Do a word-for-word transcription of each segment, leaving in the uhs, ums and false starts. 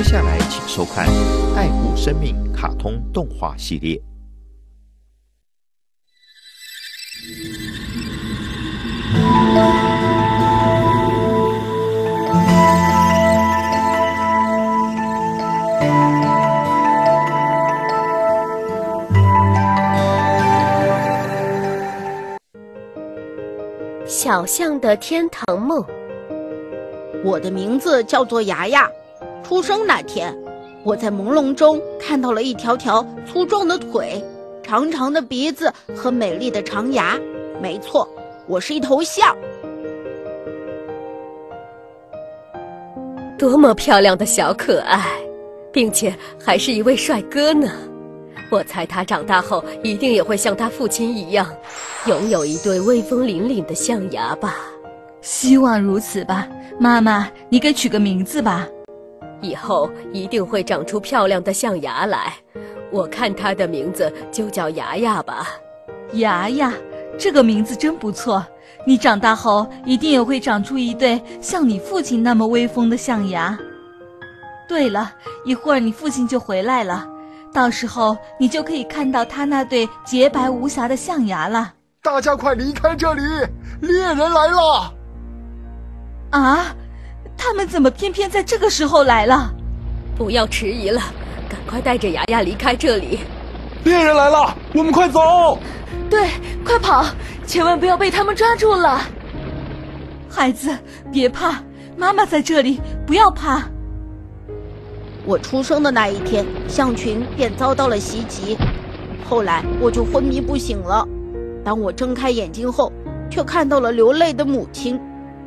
下来请收看《爱护生命》卡通动画系列。 小象的天堂梦。 我的名字叫做牙牙。出生那天，我在朦胧中看到了一条条粗壮的腿，长长的鼻子和美丽的长牙。没错，我是一头象。 多么漂亮的小可爱，并且还是一位帅哥呢！我猜他长大后一定也会像他父亲一样，拥有一对威风凛凛的象牙吧。 希望如此吧。妈妈，你给取个名字吧。 以后一定会长出漂亮的象牙来，我看他的名字就叫牙牙吧。 牙牙，这个名字真不错。你长大后一定也会长出一对像你父亲那么威风的象牙。对了，一会儿你父亲就回来了，到时候你就可以看到他那对洁白无瑕的象牙了。 大家快离开这里，猎人来了！ 啊，他们怎么偏偏在这个时候来了？ 不要迟疑了，赶快带着牙牙离开这里。 猎人来了，我们快走！ 对，快跑，千万不要被他们抓住了。孩子，别怕，妈妈在这里，不要怕。 我出生的那一天，象群便遭到了袭击，后来我就昏迷不醒了。当我睁开眼睛后，却看到了流泪的母亲。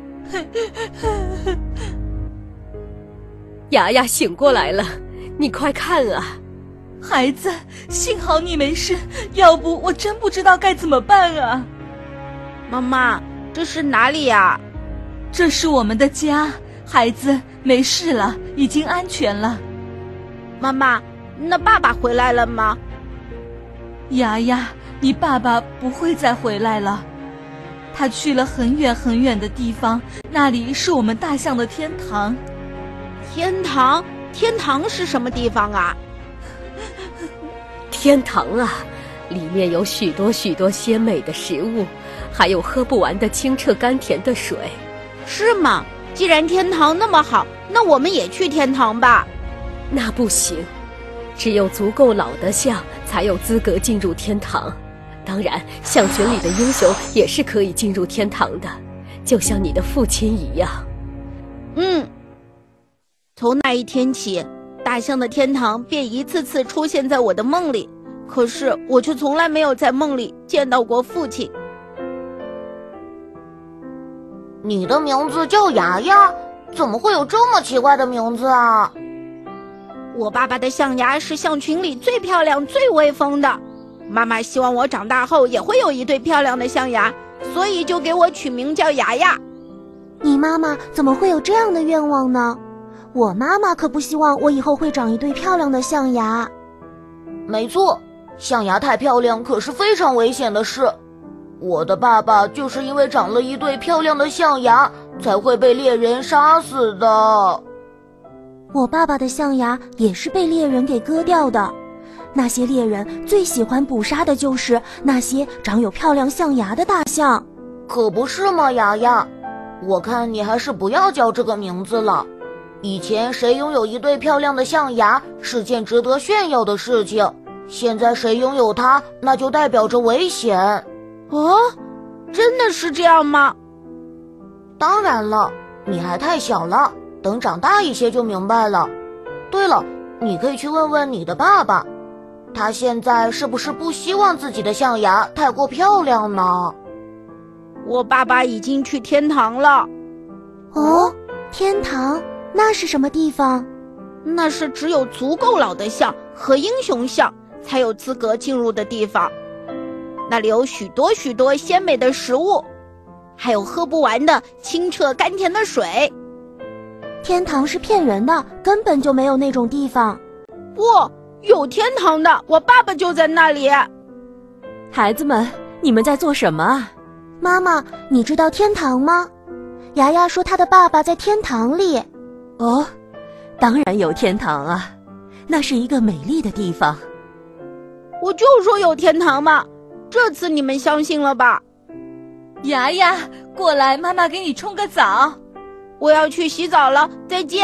牙牙醒过来了，你快看啊！ 孩子，幸好你没事，要不我真不知道该怎么办啊。 妈妈，这是哪里呀？ 这是我们的家，孩子，没事了，已经安全了。 妈妈，那爸爸回来了吗？ 牙牙，你爸爸不会再回来了，他去了很远很远的地方，那里是我们大象的天堂。 天堂？天堂是什么地方啊？ 天堂啊，里面有许多许多鲜美的食物，还有喝不完的清澈甘甜的水。 是吗？既然天堂那么好，那我们也去天堂吧。 那不行，只有足够老的象才有资格进入天堂。当然，象群里的英雄也是可以进入天堂的，就像你的父亲一样。 嗯，从那一天起，大象的天堂便一次次出现在我的梦里，可是我却从来没有在梦里见到过父亲。 你的名字叫牙牙，怎么会有这么奇怪的名字啊？ 我爸爸的象牙是象群里最漂亮最威风的，妈妈希望我长大后也会有一对漂亮的象牙，所以就给我取名叫牙牙。 你妈妈怎么会有这样的愿望呢？我妈妈可不希望我以后会长一对漂亮的象牙。 没错，象牙太漂亮可是非常危险的事。我的爸爸就是因为长了一对漂亮的象牙，才会被猎人杀死的。 我爸爸的象牙也是被猎人给割掉的。那些猎人最喜欢捕杀的就是那些长有漂亮象牙的大象。 可不是吗，牙牙？我看你还是不要叫这个名字了。以前谁拥有一对漂亮的象牙是件值得炫耀的事情，现在谁拥有它，那就代表着危险。 哦，真的是这样吗？ 当然了，你还太小了，等长大一些就明白了。对了，你可以去问问你的爸爸，他现在是不是不希望自己的象牙太过漂亮呢？ 我爸爸已经去天堂了。 哦，天堂？那是什么地方？ 那是只有足够老的象和英雄象才有资格进入的地方。那里有许多许多鲜美的食物，还有喝不完的清澈甘甜的水。 天堂是骗人的，根本就没有那种地方。 不，有天堂的，我爸爸就在那里。 孩子们，你们在做什么啊？ 妈妈，你知道天堂吗？牙牙说他的爸爸在天堂里。 哦， 当然有天堂啊，那是一个美丽的地方。 我就说有天堂嘛，这次你们相信了吧？ 牙牙，过来，妈妈给你冲个澡。 我要去洗澡了，再见。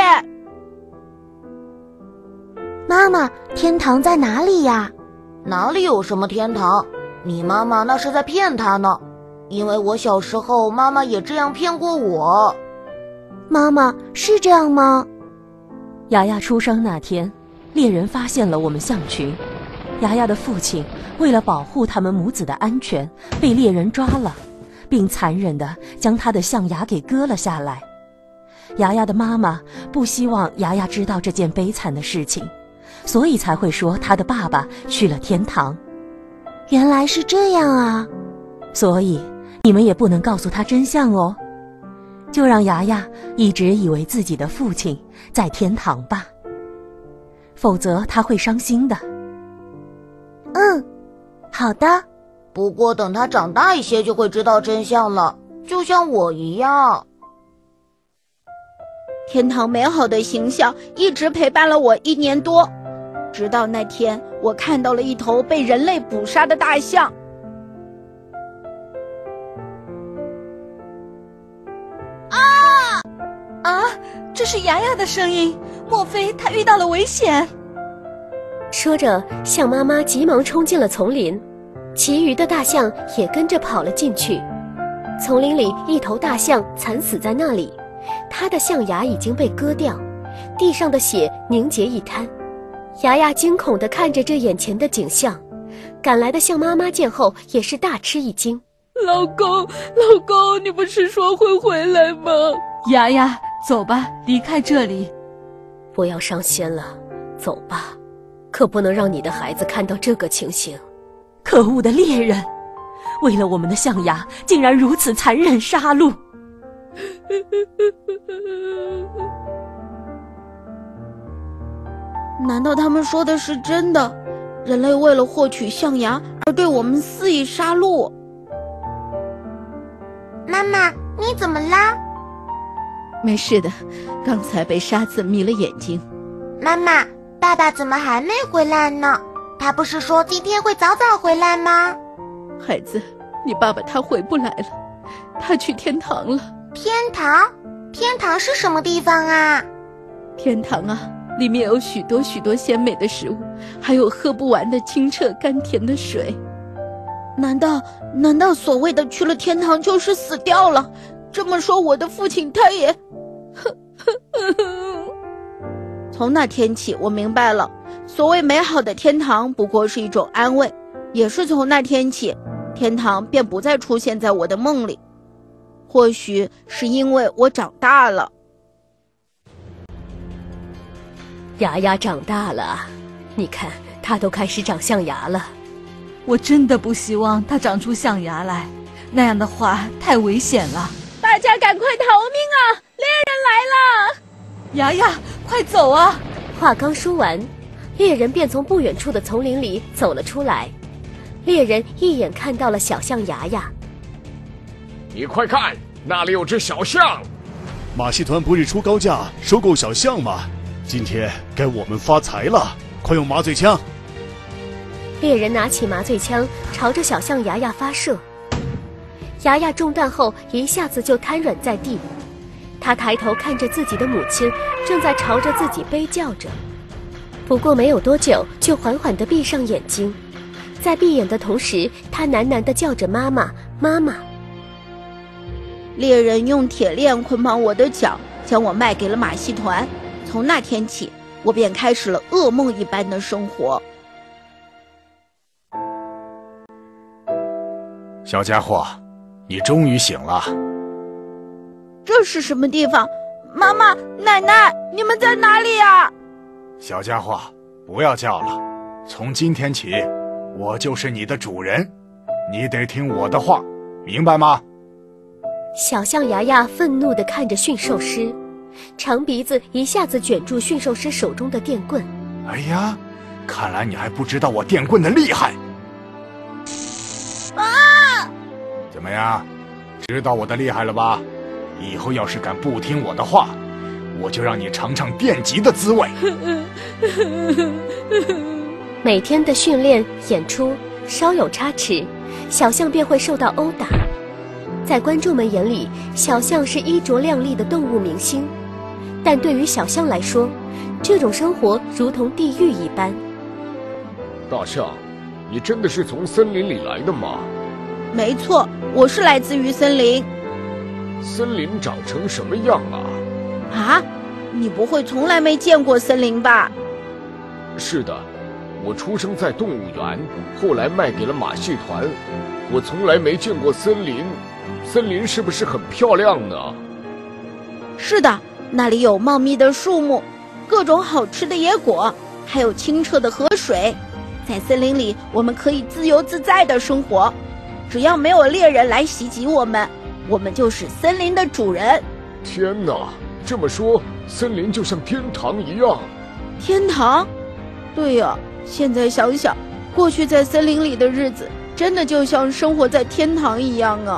妈妈，天堂在哪里呀？ 哪里有什么天堂？你妈妈那是在骗他呢，因为我小时候妈妈也这样骗过我。 妈妈，是这样吗？牙牙出生那天，猎人发现了我们象群。牙牙的父亲为了保护他们母子的安全，被猎人抓了，并残忍地将他的象牙给割了下来。牙牙的妈妈不希望牙牙知道这件悲惨的事情，所以才会说他的爸爸去了天堂。原来是这样啊，所以你们也不能告诉他真相哦，就让牙牙一直以为自己的父亲在天堂吧，否则他会伤心的。 嗯， 好的。 不过等他长大一些就会知道真相了，就像我一样。 天堂美好的形象一直陪伴了我一年多，直到那天我看到了一头被人类捕杀的大象。 啊！啊！这是牙牙的声音，莫非他遇到了危险？ 说着，象妈妈急忙冲进了丛林，其余的大象也跟着跑了进去。丛林里，一头大象惨死在那里，它的象牙已经被割掉，地上的血凝结一滩。牙牙惊恐地看着这眼前的景象，赶来的象妈妈见后也是大吃一惊。 老公，老公，你不是说会回来吗？牙牙，走吧，离开这里。 不要伤心了，走吧，可不能让你的孩子看到这个情形。 可恶的猎人，为了我们的象牙，竟然如此残忍杀戮。 难道他们说的是真的？人类为了获取象牙而对我们肆意杀戮？ 妈妈，你怎么啦？ 没事的，刚才被沙子迷了眼睛。 妈妈，爸爸怎么还没回来呢？他不是说今天会早早回来吗？ 孩子，你爸爸他回不来了，他去天堂了。 天堂？天堂是什么地方啊？ 天堂啊，里面有许多许多鲜美的食物，还有喝不完的清澈甘甜的水。难道难道所谓的去了天堂就是死掉了？这么说我的父亲他也……从那天起我明白了，所谓美好的天堂不过是一种安慰，也是从那天起，天堂便不再出现在我的梦里。或许是因为我长大了。 牙牙长大了，你看他都开始长象牙了。 我真的不希望他长出象牙来，那样的话太危险了。 大家赶快逃命啊！猎人来了！ 牙牙，快走啊！ 话刚说完，猎人便从不远处的丛林里走了出来。猎人一眼看到了小象牙牙。 你快看，那里有只小象！ 马戏团不是出高价收购小象吗？今天该我们发财了！快用麻醉枪！ 猎人拿起麻醉枪，朝着小象牙牙发射。牙牙中弹后，一下子就瘫软在地。他抬头看着自己的母亲，正在朝着自己悲叫着。不过没有多久，就缓缓地闭上眼睛。在闭眼的同时，他喃喃地叫着妈妈，妈妈。 猎人用铁链捆绑我的脚，将我卖给了马戏团。从那天起，我便开始了噩梦一般的生活。 小家伙，你终于醒了。 这是什么地方？妈妈、奶奶，你们在哪里呀？ 小家伙，不要叫了。从今天起，我就是你的主人，你得听我的话，明白吗？ 小象牙牙愤怒地看着驯兽师，长鼻子一下子卷住驯兽师手中的电棍。 哎呀，看来你还不知道我电棍的厉害。 啊！ 怎么样，知道我的厉害了吧？以后要是敢不听我的话， 我就让你尝尝电极的滋味。 每天的训练演出稍有差池，小象便会受到殴打。在观众们眼里，小象是衣着靓丽的动物明星，但对于小象来说，这种生活如同地狱一般。 大象，你真的是从森林里来的吗？ 没错，我是来自于森林。 森林长成什么样啊？ 啊，你不会从来没见过森林吧？ 是的，我出生在动物园，后来卖给了马戏团。我从来没见过森林，森林是不是很漂亮呢？ 是的，那里有茂密的树木，各种好吃的野果，还有清澈的河水。在森林里，我们可以自由自在地生活，只要没有猎人来袭击我们，我们就是森林的主人。 天哪，这么说，森林就像天堂一样。 天堂？对呀，现在想想，过去在森林里的日子，真的就像生活在天堂一样啊。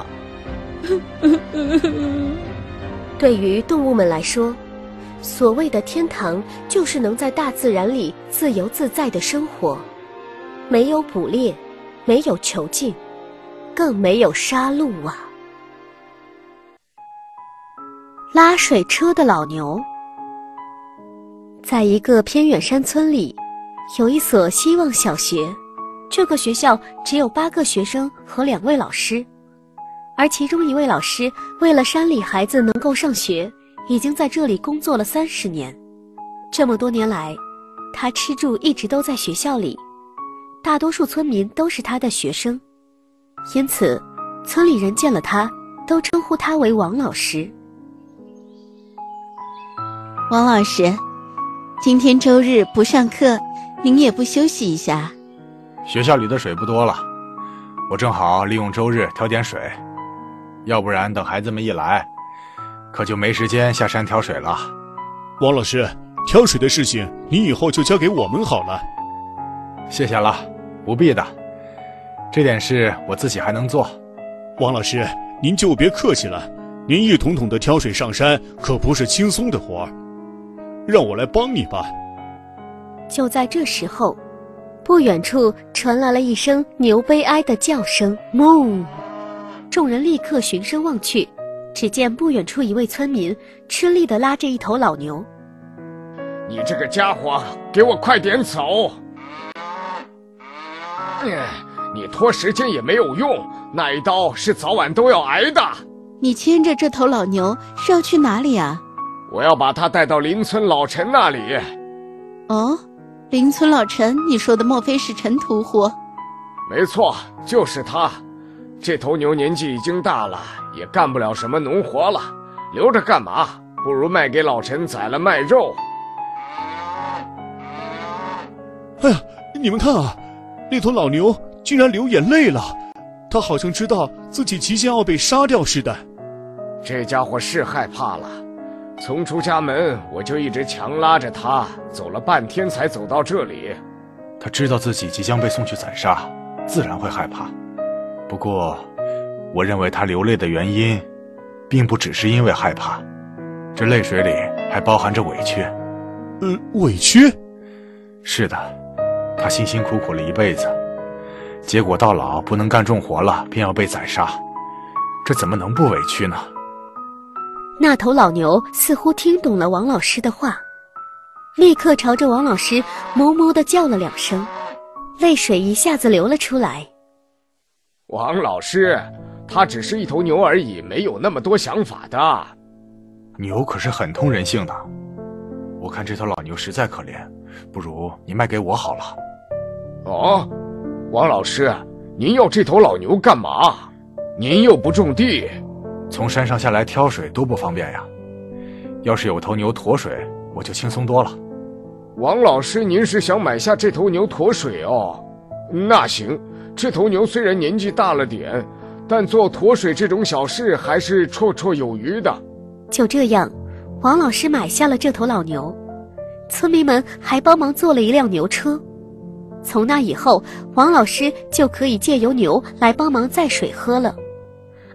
对于动物们来说，所谓的天堂就是能在大自然里自由自在的生活，没有捕猎，没有囚禁，更没有杀戮啊。拉水车的老牛。在一个偏远山村里，有一所希望小学，这个学校只有八个学生和两位老师，而其中一位老师为了山里孩子能够上学，已经在这里工作了三十年。这么多年来，他吃住一直都在学校里，大多数村民都是他的学生，因此村里人见了他都称呼他为王老师。 王老师，今天周日不上课，您也不休息一下？ 学校里的水不多了，我正好利用周日挑点水，要不然等孩子们一来，可就没时间下山挑水了。 王老师，挑水的事情你以后就交给我们好了。 谢谢了，不必的，这点事我自己还能做。 王老师，您就别客气了，您一桶桶的挑水上山可不是轻松的活儿，让我来帮你吧。 就在这时候，不远处传来了一声牛悲哀的叫声，哞！众人立刻循声望去，只见不远处一位村民吃力地拉着一头老牛。 你这个家伙，给我快点走！你拖时间也没有用，那一刀是早晚都要挨的。 你牵着这头老牛是要去哪里啊？ 我要把它带到邻村老陈那里。 哦，邻村老陈，你说的莫非是陈屠户？ 没错，就是他。这头牛年纪已经大了，也干不了什么农活了，留着干嘛？不如卖给老陈宰了卖肉。 哎呀，你们看啊，那头老牛竟然流眼泪了，他好像知道自己即将要被杀掉似的。 这家伙是害怕了，从出家门我就一直强拉着他，走了半天才走到这里。 他知道自己即将被送去宰杀，自然会害怕。不过，我认为他流泪的原因，并不只是因为害怕，这泪水里还包含着委屈。 呃，委屈？ 是的，他辛辛苦苦了一辈子，结果到老不能干重活了，便要被宰杀，这怎么能不委屈呢？ 那头老牛似乎听懂了王老师的话，立刻朝着王老师哞哞地叫了两声，泪水一下子流了出来。 王老师，他只是一头牛而已，没有那么多想法的。 牛可是很通人性的，我看这头老牛实在可怜，不如你卖给我好了。 哦，王老师，您要这头老牛干嘛？您又不种地， 从山上下来挑水多不方便呀。要是有头牛驮水，我就轻松多了。 王老师，您是想买下这头牛驮水哦？那行，这头牛虽然年纪大了点，但做驮水这种小事还是绰绰有余的。 就这样，王老师买下了这头老牛，村民们还帮忙做了一辆牛车。从那以后，王老师就可以借由牛来帮忙载水喝了。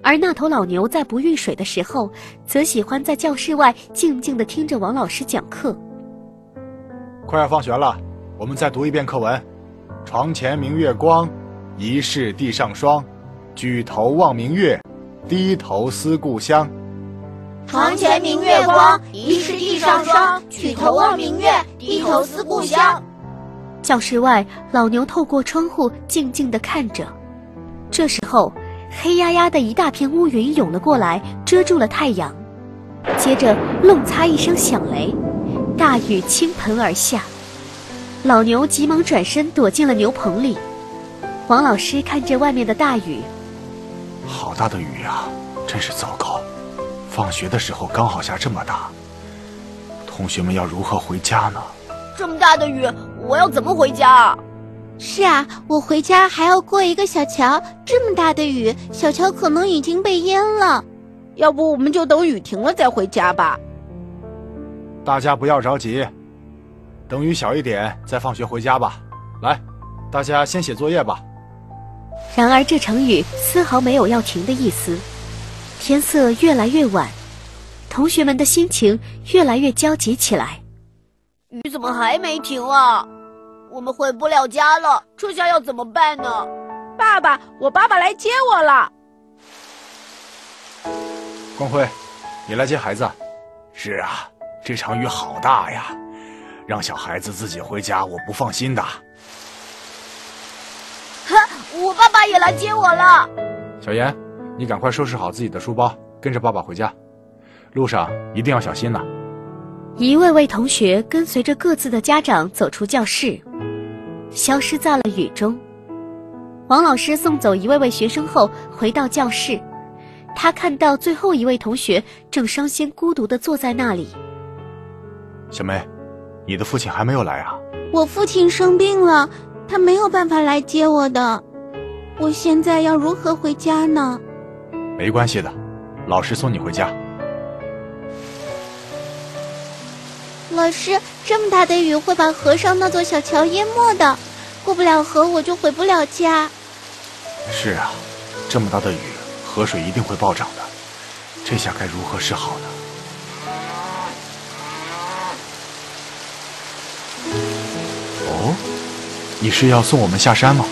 而那头老牛在不运水的时候，则喜欢在教室外静静地听着王老师讲课。 快要放学了，我们再读一遍课文。床前明月光，疑是地上霜。举头望明月，低头思故乡。 床前明月光，疑是地上霜。举头望明月，低头思故乡。 教室外，老牛透过窗户静静地看着。这时候，黑压压的一大片乌云涌了过来，遮住了太阳。接着，隆擦一声响雷，大雨倾盆而下。老牛急忙转身躲进了牛棚里。王老师看着外面的大雨， 好大的雨啊，真是糟糕。放学的时候刚好下这么大，同学们要如何回家呢？ 这么大的雨，我要怎么回家啊？ 是啊，我回家还要过一个小桥，这么大的雨，小桥可能已经被淹了。 要不我们就等雨停了再回家吧。 大家不要着急，等雨小一点再放学回家吧。来，大家先写作业吧。 然而这场雨丝毫没有要停的意思，天色越来越晚，同学们的心情越来越焦急起来。 雨怎么还没停啊？我们回不了家了，这下要怎么办呢？ 爸爸，我爸爸来接我了。 光辉，你来接孩子。是啊，这场雨好大呀，让小孩子自己回家，我不放心的。 哼，我爸爸也来接我了。 小妍，你赶快收拾好自己的书包，跟着爸爸回家。路上一定要小心呐。 一位位同学跟随着各自的家长走出教室，消失在了雨中。王老师送走一位位学生后，回到教室，他看到最后一位同学正伤心孤独地坐在那里。 小梅，你的父亲还没有来啊？ 我父亲生病了，他没有办法来接我的。我现在要如何回家呢？ 没关系的，老师送你回家。 老师，这么大的雨会把河上那座小桥淹没的，过不了河我就回不了家。 是啊，这么大的雨，河水一定会暴涨的，这下该如何是好呢？哦，你是要送我们下山吗？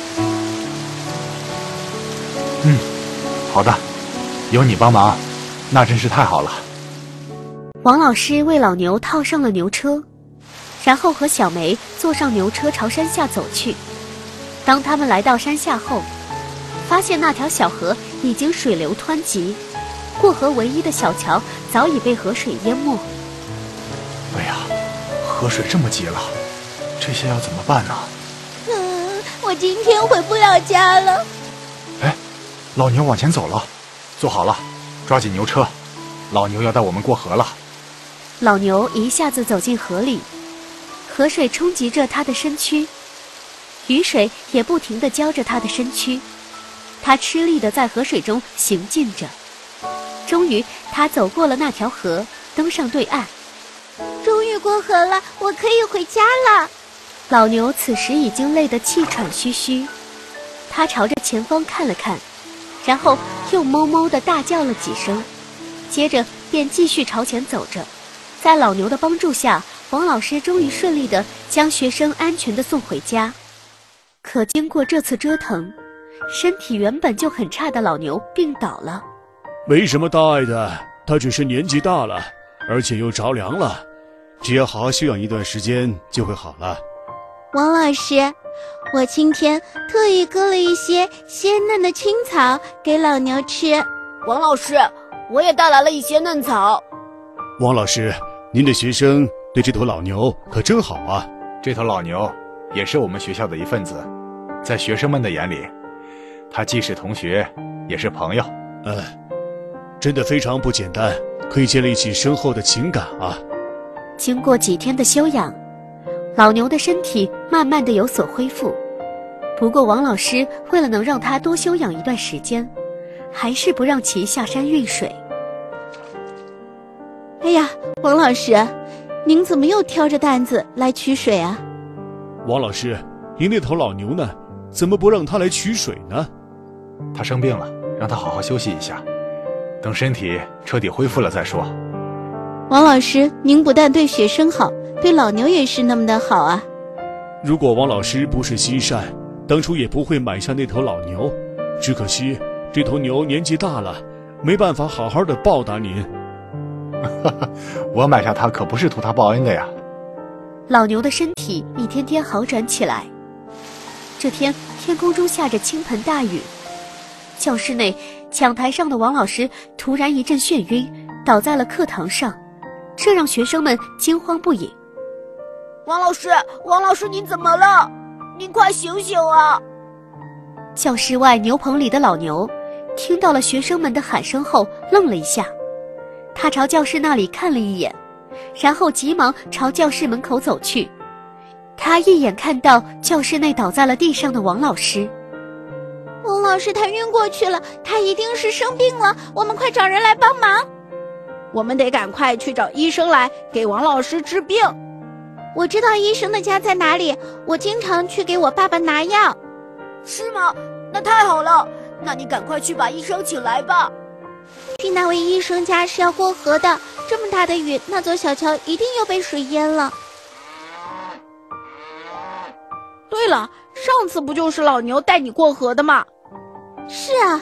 嗯，好的，有你帮忙，那真是太好了。 王老师为老牛套上了牛车，然后和小梅坐上牛车朝山下走去。当他们来到山下后，发现那条小河已经水流湍急，过河唯一的小桥早已被河水淹没。 哎呀，河水这么急了，这下要怎么办呢？ 嗯，我今天回不了家了。 哎，老牛往前走了，坐好了，抓紧牛车，老牛要带我们过河了。 老牛一下子走进河里，河水冲击着他的身躯，雨水也不停地浇着他的身躯。他吃力地在河水中行进着，终于他走过了那条河，登上对岸。 终于过河了，我可以回家了。 老牛此时已经累得气喘吁吁，他朝着前方看了看，然后又哞哞地大叫了几声，接着便继续朝前走着。在老牛的帮助下，王老师终于顺利地将学生安全地送回家。可经过这次折腾，身体原本就很差的老牛病倒了。 没什么大碍的，他只是年纪大了，而且又着凉了，只要好好休养一段时间就会好了。 王老师，我今天特意割了一些鲜嫩的青草给老牛吃。 王老师，我也带来了一些嫩草。 王老师，您的学生对这头老牛可真好啊。 这头老牛也是我们学校的一份子，在学生们的眼里，他既是同学也是朋友。 嗯，真的非常不简单，可以建立起深厚的情感啊。 经过几天的休养，老牛的身体慢慢的有所恢复。不过王老师为了能让他多休养一段时间，还是不让其下山运水。 哎呀，王老师，您怎么又挑着担子来取水啊？ 王老师，您那头老牛呢？怎么不让他来取水呢？ 他生病了，让他好好休息一下。 等身体彻底恢复了再说。 王老师，您不但对学生好，对老牛也是那么的好啊。 如果王老师不是心善，当初也不会买下那头老牛。只可惜这头牛年纪大了，没办法好好的报答您。 我买下它可不是图它报恩的呀。 老牛的身体一天天好转起来。这天，天空中下着倾盆大雨，教室内讲台上的王老师突然一阵眩晕，倒在了课堂上，这让学生们惊慌不已。 王老师，王老师，您怎么了？您快醒醒啊！ 教室外牛棚里的老牛听到了学生们的喊声后愣了一下，他朝教室那里看了一眼，然后急忙朝教室门口走去。他一眼看到教室内倒在了地上的王老师。 王老师他晕过去了，他一定是生病了，我们快找人来帮忙。 我们得赶快去找医生来给王老师治病。 我知道医生的家在哪里，我经常去给我爸爸拿药。 是吗？那太好了，那你赶快去把医生请来吧。 去那位医生家是要过河的，这么大的雨，那座小桥一定又被水淹了。 对了，上次不就是老牛带你过河的吗？ 是啊。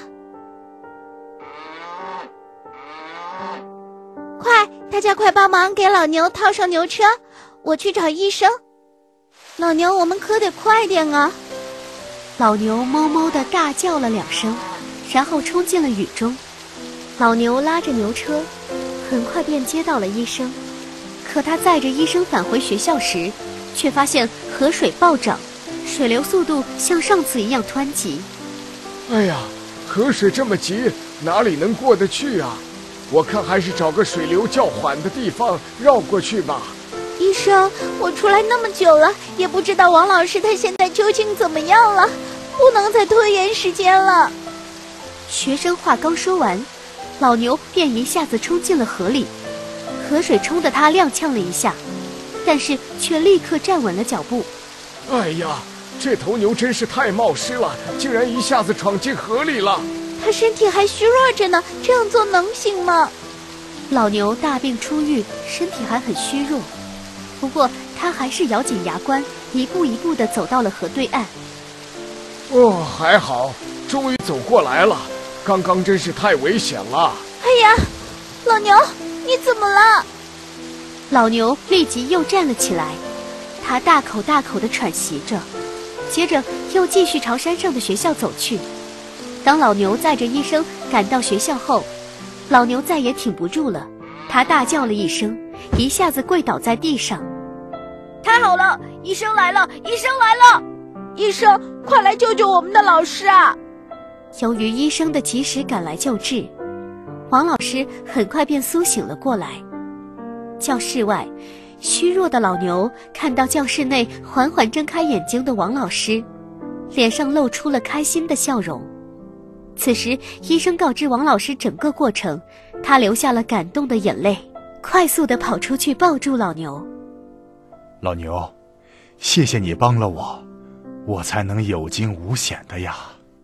快，大家快帮忙给老牛套上牛车，我去找医生。老牛，我们可得快点啊！ 老牛哞哞地大叫了两声，然后冲进了雨中。老牛拉着牛车，很快便接到了医生。可他载着医生返回学校时，却发现河水暴涨，水流速度像上次一样湍急。 哎呀，河水这么急，哪里能过得去啊？我看还是找个水流较缓的地方绕过去吧。 医生，我出来那么久了，也不知道王老师他现在究竟怎么样了，不能再拖延时间了。 学生话刚说完，老牛便一下子冲进了河里，河水冲得他踉跄了一下，但是却立刻站稳了脚步。 哎呀，这头牛真是太冒失了，竟然一下子闯进河里了。 他身体还虚弱着呢，这样做能行吗？ 老牛大病初愈，身体还很虚弱，不过他还是咬紧牙关，一步一步地走到了河对岸。 哦，还好，终于走过来了，刚刚真是太危险了。 哎呀，老牛，你怎么了？ 老牛立即又站了起来，他大口大口地喘息着，接着又继续朝山上的学校走去。当老牛载着医生赶到学校后，老牛再也挺不住了，他大叫了一声，一下子跪倒在地上。 太好了，医生来了，医生来了！ 医生，快来救救我们的老师啊！ 由于医生的及时赶来救治，王老师很快便苏醒了过来。教室外，虚弱的老牛看到教室内缓缓睁开眼睛的王老师，脸上露出了开心的笑容。此时，医生告知王老师整个过程，他流下了感动的眼泪，快速地跑出去抱住老牛。 老牛，谢谢你帮了我，我才能有惊无险的呀。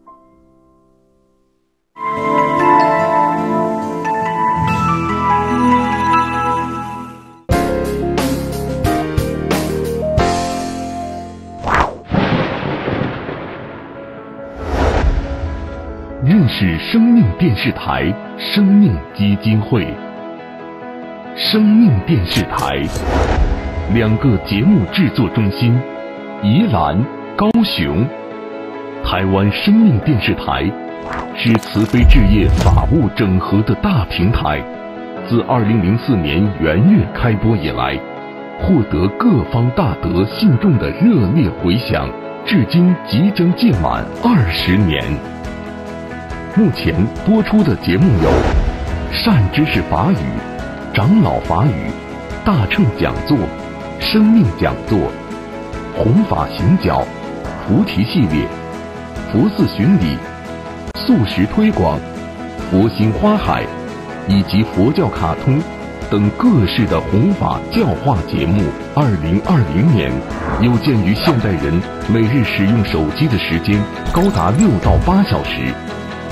认识生命电视台生命基金会。生命电视台两个节目制作中心，宜兰、高雄。台湾生命电视台是慈悲置业法务整合的大平台，自二零零四年元月开播以来，获得各方大德信众的热烈回响，至今即将届满二十年。目前播出的节目有善知识法语、长老法语、大乘讲座、生命讲座、弘法行脚、菩提系列、佛寺巡礼、素食推广、佛心花海以及佛教卡通等各式的弘法教化节目。二零二零年，有鉴于现代人每日使用手机的时间高达六到八小时，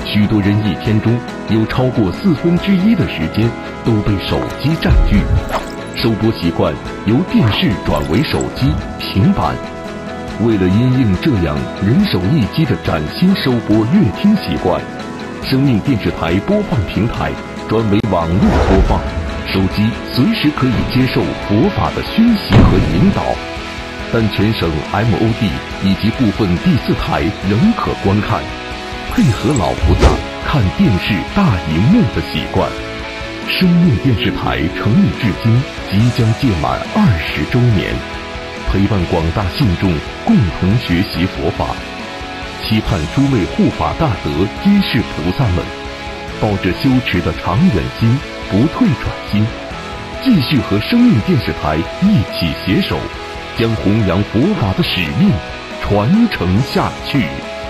许多人一天中有超过四分之一的时间都被手机占据。收播习惯由电视转为手机、平板。为了因应这样人手一机的崭新收播阅听习惯，生命电视台播放平台转为网络播放，手机随时可以接受佛法的讯息和引导。但全省 M O D 以及部分第四台仍可观看，配合老菩萨看电视大荧幕的习惯。生命电视台成立至今即将届满二十周年，陪伴广大信众共同学习佛法，期盼诸位护法大德居士菩萨们抱着修持的长远心，不退转心，继续和生命电视台一起携手，将弘扬佛法的使命传承下去。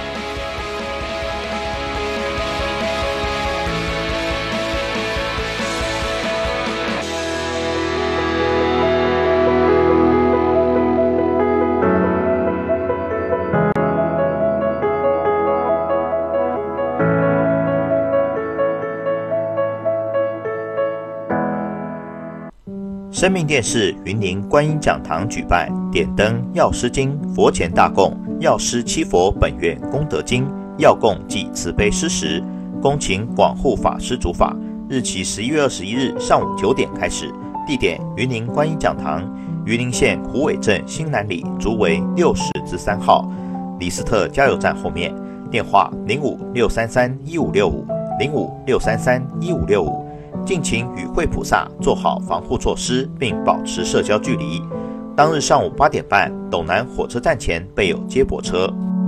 生命电视云林观音讲堂举办点灯药师经佛前大供药师七佛本愿功德经药供暨慈悲施食，恭请广护法师主法，日期十一月二十一日上午九点开始，地点云林观音讲堂，云林县虎尾镇新南里竹围六十之三号，李斯特加油站后面，电话零五六三三一五六五零五六三三一五六五。敬请与会菩萨做好防护措施，并保持社交距离。当日上午八点半，斗南火车站前备有接驳车。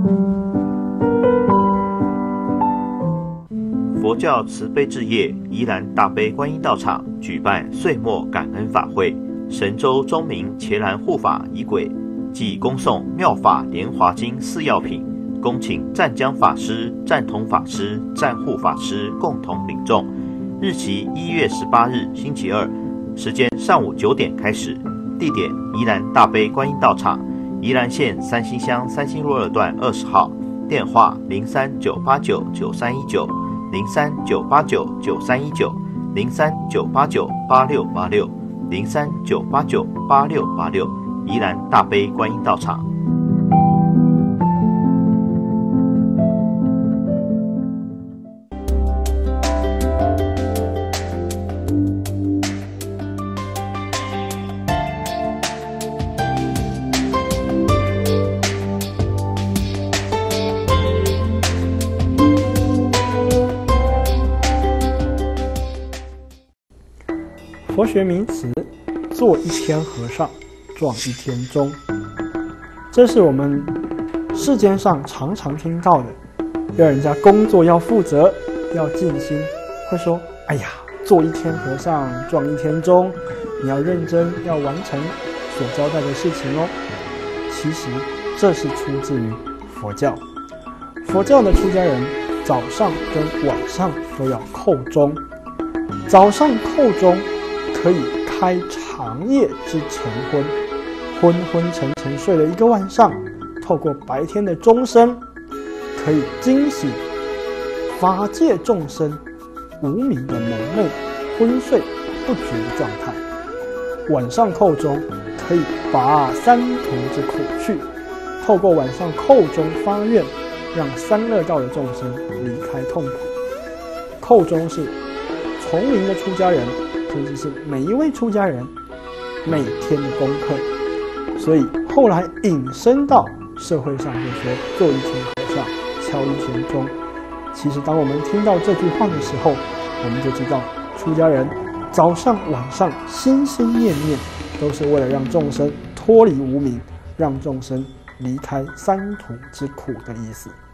佛教慈悲置业宜兰大悲观音道场举办岁末感恩法会，神州钟明伽蓝护法仪轨暨恭诵妙法莲华经四药品，恭请湛江法师、湛同法师、湛护法师共同领众。日期一月十八日星期二，时间上午九点开始，地点宜兰大悲观音道场，宜兰县三星乡三星路二段二十号，电话零三九八九九三一九零三九八九九三一九零三九八九八六八六零三九八九八六八六，宜兰大悲观音道场。 佛学名词，做一天和尚撞一天钟，这是我们世间上常常听到的。要人家工作要负责，要尽心，会说：“哎呀，做一天和尚撞一天钟，你要认真，要完成所交代的事情哦。”其实这是出自于佛教。佛教的出家人早上跟晚上都要叩钟，早上叩钟可以开长夜之晨昏，昏昏沉沉睡了一个晚上，透过白天的钟声，可以惊醒法界众生无明的蒙昧、昏睡不觉的状态。晚上叩钟可以拔三途之苦去，透过晚上叩钟发愿，让三恶道的众生离开痛苦。叩钟是崇明的出家人，甚至是每一位出家人每天的功课，所以后来引申到社会上，就说做一天和尚敲一天钟。其实当我们听到这句话的时候，我们就知道出家人早上晚上心心念念都是为了让众生脱离无明，让众生离开三途之苦的意思。